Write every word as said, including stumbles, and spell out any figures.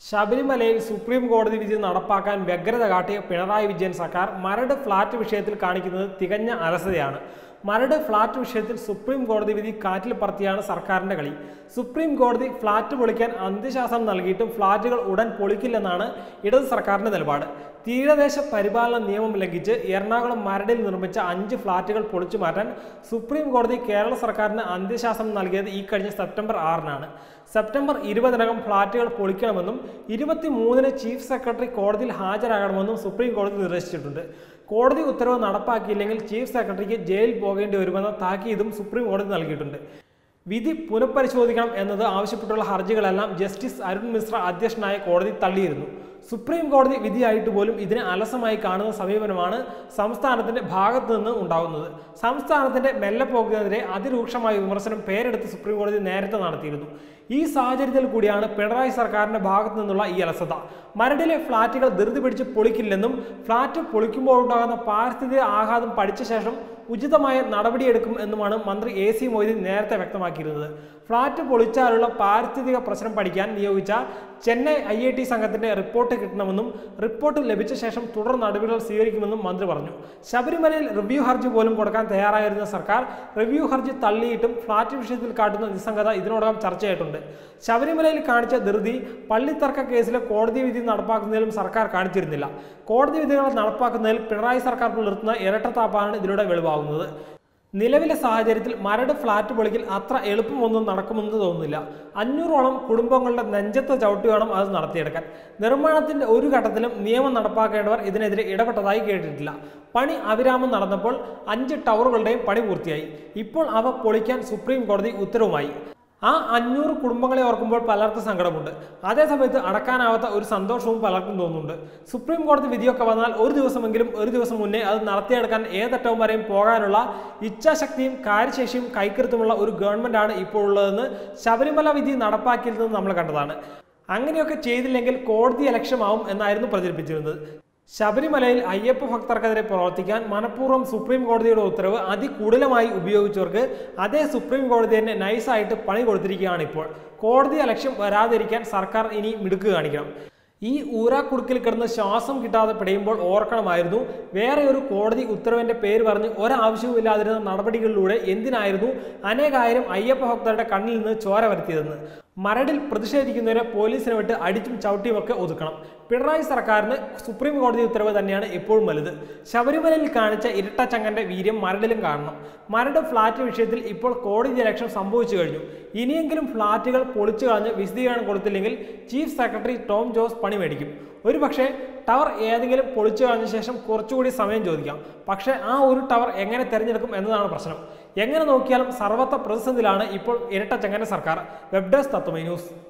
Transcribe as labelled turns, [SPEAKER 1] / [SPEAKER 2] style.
[SPEAKER 1] ശബരിമലയിൽ സുപ്രീം കോടതി വിധി നടപ്പാക്കാൻ വ്യഗ്രത കാട്ടിയ പിണറായി വിജയൻ സർക്കാർ മരട് ഫ്ളാറ്റ് വിഷയത്തിൽ കാണിക്കുന്നത് തികഞ്ഞ അലസതയാണ്. മരട് ഫ്ളാറ്റ് വിഷയത്തിൽ സുപ്രീം കോടതി വിധി കാറ്റിൽ പറത്തിയാണ് സർക്കാരിന്റെ കളി. സുപ്രീം കോടതി ഫ്ളാറ്റ് പൊളിക്കാൻ അന്ത്യശാസനം നൽകിയിട്ടും ഫ്ളാറ്റുകൾ ഉടൻ പൊളിക്കില്ലെന്നാണ് ഇടത് സർക്കാരിന്റെ നിലപാട്. തീരദേശ പരിപാലന നിയമം ലംഘിച്ച് എറണാകുളം മരടിൽ നിർമ്മിച്ച അഞ്ച് ഫ്ളാറ്റുകൾ പൊളിച്ചു മാറ്റാൻ സുപ്രീം കോടതി കേരള സർക്കാരിന് അന്ത്യശാസനം നൽകിയത് ഈ കഴിഞ്ഞ സെപ്റ്റംബർ ആറിനാണ്. സെപ്റ്റംബർ ഇരുപതിനകം ഫ്ളാറ്റുകൾ പൊളിക്കണമെന്നും ഇരുപത്തി മൂന്നിന് ചീഫ് സെക്രട്ടറി കോടതിയിൽ ഹാജരാകണമെന്നും സുപ്രീം കോടതി നിർദ്ദേശിച്ചിട്ടുണ്ട്. കോടതി ഉത്തരവ് നടപ്പാക്കിയില്ലെങ്കിൽ ചീഫ് സെക്രട്ടറിക്ക് ജയിലിൽ പോകേണ്ടി വരുമെന്ന താക്കീതും സുപ്രീം കോടതി നൽകിയിട്ടുണ്ട്. വിധി പുനഃപരിശോധിക്കണം എന്നത് ആവശ്യപ്പെട്ടുള്ള ഹർജികളെല്ലാം ജസ്റ്റിസ് അരുൺ മിശ്ര അധ്യക്ഷനായ കോടതി തള്ളിയിരുന്നു. സുപ്രീം കോടതി വിധിയായിട്ട് പോലും ഇതിനെ അലസമായി കാണുന്ന സമീപനമാണ് സംസ്ഥാനത്തിന്റെ ഭാഗത്തു നിന്ന് ഉണ്ടാകുന്നത്. സംസ്ഥാനത്തിന്റെ മെല്ലെപ്പോക്കിനെതിരെ അതിരൂക്ഷമായ വിമർശനം പേരെടുത്ത് സുപ്രീം കോടതി നേരത്തെ നടത്തിയിരുന്നു. ഈ സാഹചര്യത്തിൽ കൂടിയാണ് പിണറായി സർക്കാരിന്റെ ഭാഗത്തു നിന്നുള്ള ഈ അലസത. മരടിലെ ഫ്ളാറ്റുകൾ ധൃതി പിടിച്ച് പൊളിക്കില്ലെന്നും ഫ്ളാറ്റ് പൊളിക്കുമ്പോൾ ഉണ്ടാകുന്ന പാരിസ്ഥിതിക ആഘാതം പഠിച്ച ശേഷം ഉചിതമായ നടപടിയെടുക്കും എന്നുമാണ് മന്ത്രി എ സി മൊയ്തീൻ നേരത്തെ വ്യക്തമാക്കിയിരുന്നത്. ഫ്ളാറ്റ് പൊളിച്ചാലുള്ള പാരിസ്ഥിതിക പ്രശ്നം പഠിക്കാൻ നിയോഗിച്ച ചെന്നൈ ഐ ഐ ടി സംഘത്തിന്റെ റിപ്പോർട്ട് കിട്ടണമെന്നും റിപ്പോർട്ട് ലഭിച്ച ശേഷം തുടർ നടപടികൾ സ്വീകരിക്കുമെന്നും മന്ത്രി പറഞ്ഞു. ശബരിമലയിൽ റിവ്യൂ ഹർജി പോലും കൊടുക്കാൻ തയ്യാറായിരുന്ന സർക്കാർ റിവ്യൂ ഹർജി തള്ളിയിട്ടും ഫ്ളാറ്റ് വിഷയത്തിൽ കാട്ടുന്ന നിസ്സംഗത ഇതിനോടകം ചർച്ചയായിട്ടുണ്ട്. ശബരിമലയിൽ കാണിച്ച ധൃതി പള്ളിത്തർക്ക കേസിലെ കോടതി വിധി നടപ്പാക്കുന്നതിലും സർക്കാർ കാണിച്ചിരുന്നില്ല. കോടതി വിധികൾ നടപ്പാക്കുന്നതിൽ പിണറായി സർക്കാർ പുലർത്തുന്ന ഇരട്ടത്താപ്പാണ് ഇതിലൂടെ വെളിവാകുന്നത്. നിലവിലെ സാഹചര്യത്തിൽ മരട് ഫ്ളാറ്റ് പൊളിക്കൽ അത്ര എളുപ്പമൊന്നും നടക്കുമെന്ന് തോന്നുന്നില്ല. അഞ്ഞൂറോളം കുടുംബങ്ങളുടെ നെഞ്ചത്തെ ചവിട്ടി വേണം അത് നടത്തിയെടുക്കാൻ. നിർമ്മാണത്തിന്റെ ഒരു ഘട്ടത്തിലും നിയമം നടപ്പാക്കേണ്ടവർ ഇതിനെതിരെ ഇടപെട്ടതായി കേട്ടിട്ടില്ല. പണി അവിരാമം നടന്നപ്പോൾ അഞ്ച് ടവറുകളുടെയും പണി പൂർത്തിയായി. ഇപ്പോൾ അവ പൊളിക്കാൻ സുപ്രീം കോടതി ഉത്തരവുമായി. ആ അഞ്ഞൂറ് കുടുംബങ്ങളെ ഓർക്കുമ്പോൾ പലർക്കും സങ്കടമുണ്ട്. അതേസമയത്ത് അടക്കാനാവാത്ത ഒരു സന്തോഷവും പലർക്കും തോന്നുന്നുണ്ട്. സുപ്രീം കോടതി വിധിയൊക്കെ വന്നാൽ ഒരു ദിവസമെങ്കിലും ഒരു ദിവസം മുന്നേ അത് നടത്തിയെടുക്കാൻ ഏതറ്റവും വരെയും പോകാനുള്ള ഇച്ഛാശക്തിയും കാര്യശേഷിയും കൈക്കരുത്തുമുള്ള ഒരു ഗവൺമെന്റാണ് ഇപ്പോൾ ഉള്ളതെന്ന് ശബരിമല വിധി നടപ്പാക്കിയത് നമ്മൾ കണ്ടതാണ്. അങ്ങനെയൊക്കെ ചെയ്തില്ലെങ്കിൽ കോടതി അലക്ഷ്യമാവും എന്നായിരുന്നു പ്രചരിപ്പിച്ചിരുന്നത്. ശബരിമലയിൽ അയ്യപ്പ ഭക്തർക്കെതിരെ പ്രവർത്തിക്കാൻ മനഃപൂർവ്വം സുപ്രീം കോടതിയുടെ ഉത്തരവ് അതികൂടലമായി ഉപയോഗിച്ചവർക്ക് അതേ സുപ്രീം കോടതി തന്നെ നൈസായിട്ട് പണി കൊടുത്തിരിക്കുകയാണ് ഇപ്പോൾ. കോടതി അലക്ഷ്യം വരാതിരിക്കാൻ സർക്കാർ ഇനി മിടുക്ക് കാണിക്കണം. ഈ ഊരാക്കുടുക്കിൽ കിടന്ന് ശ്വാസം കിട്ടാതെ പിടയുമ്പോൾ ഓർക്കണമായിരുന്നു, വേറെ ഒരു കോടതി ഉത്തരവിന്റെ പേര് പറഞ്ഞ് ഒരാവശ്യവുമില്ലാതിരുന്ന നടപടികളിലൂടെ എന്തിനായിരുന്നു അനേകായിരം അയ്യപ്പ ഭക്തരുടെ കണ്ണിൽ നിന്ന് ചോര വരുത്തിയതെന്ന്. മരടിൽ പ്രതിഷേധിക്കുന്നവരെ പോലീസിനെ വിട്ട് അടിച്ചും ചവിട്ടിയുമൊക്കെ ഒതുക്കണം. പിണറായി സർക്കാരിന് സുപ്രീം കോടതി ഉത്തരവ് തന്നെയാണ് എപ്പോഴും വലുത്. ശബരിമലയിൽ കാണിച്ച ഇരട്ടച്ചങ്ങന്റെ വീര്യം മരടിലും കാണണം. മരട് ഫ്ളാറ്റ് വിഷയത്തിൽ ഇപ്പോൾ കോടതി അലക്ഷ്യം സംഭവിച്ചു കഴിഞ്ഞു. ഇനിയെങ്കിലും ഫ്ളാറ്റുകൾ പൊളിച്ചു കളഞ്ഞ് വിശദീകരണം കൊടുത്തില്ലെങ്കിൽ ചീഫ് സെക്രട്ടറി ടോം ജോസ് പണി മേടിക്കും. ഒരു പക്ഷേ ടവർ ഏതെങ്കിലും പൊളിച്ചു കളഞ്ഞ ശേഷം കുറച്ചുകൂടി സമയം ചോദിക്കാം. പക്ഷേ ആ ഒരു ടവർ എങ്ങനെ തിരഞ്ഞെടുക്കും എന്നതാണ് പ്രശ്നം. എങ്ങനെ നോക്കിയാലും സർവത്ര പ്രതിസന്ധിയിലാണ് ഇപ്പോൾ ഇരട്ടച്ചങ്ങന്റെ സർക്കാർ. Web desk Tathwamayi news.